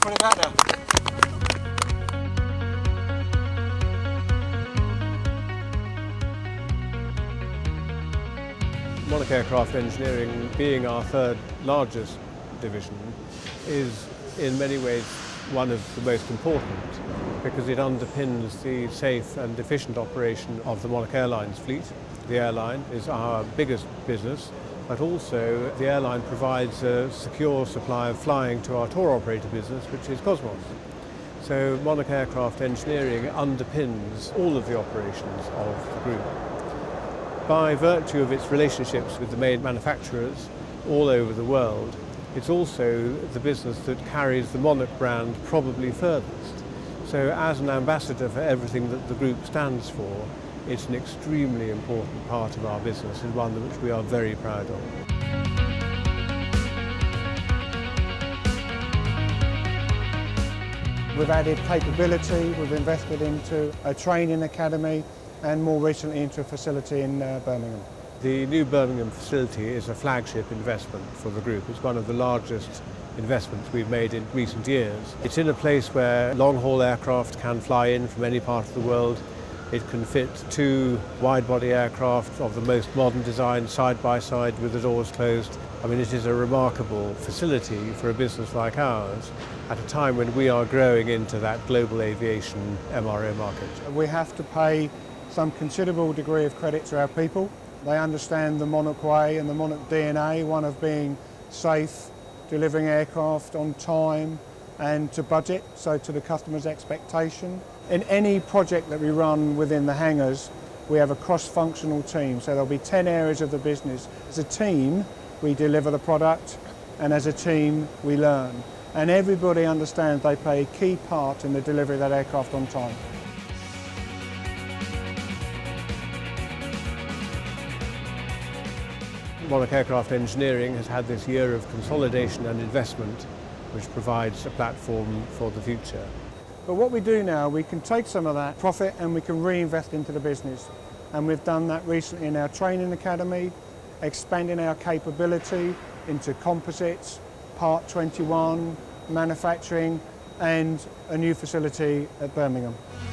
Sorry about that. Monarch Aircraft Engineering, being our third largest division, is in many ways one of the most important because it underpins the safe and efficient operation of the Monarch Airlines fleet. The airline is our biggest business, but also the airline provides a secure supply of flying to our tour operator business, which is Cosmos. So Monarch Aircraft Engineering underpins all of the operations of the group. By virtue of its relationships with the main manufacturers all over the world, it's also the business that carries the Monarch brand probably furthest. So as an ambassador for everything that the group stands for, it's an extremely important part of our business and one which we are very proud of. We've added capability, we've invested into a training academy and more recently into a facility in Birmingham. The new Birmingham facility is a flagship investment for the group. It's one of the largest investments we've made in recent years. It's in a place where long-haul aircraft can fly in from any part of the world. It can fit 2 wide-body aircraft of the most modern design side by side with the doors closed. I mean, it is a remarkable facility for a business like ours at a time when we are growing into that global aviation MRO market. We have to pay some considerable degree of credit to our people. They understand the Monarch way and the Monarch DNA, one of being safe, delivering aircraft on time and to budget, so to the customer's expectation. In any project that we run within the hangars, we have a cross-functional team, so there'll be 10 areas of the business. As a team, we deliver the product, and as a team, we learn. And everybody understands they play a key part in the delivery of that aircraft on time. Monarch Aircraft Engineering has had this year of consolidation and investment which provides a platform for the future. But what we do now, we can take some of that profit and we can reinvest into the business. And we've done that recently in our training academy, expanding our capability into composites, Part 21, manufacturing and a new facility at Birmingham.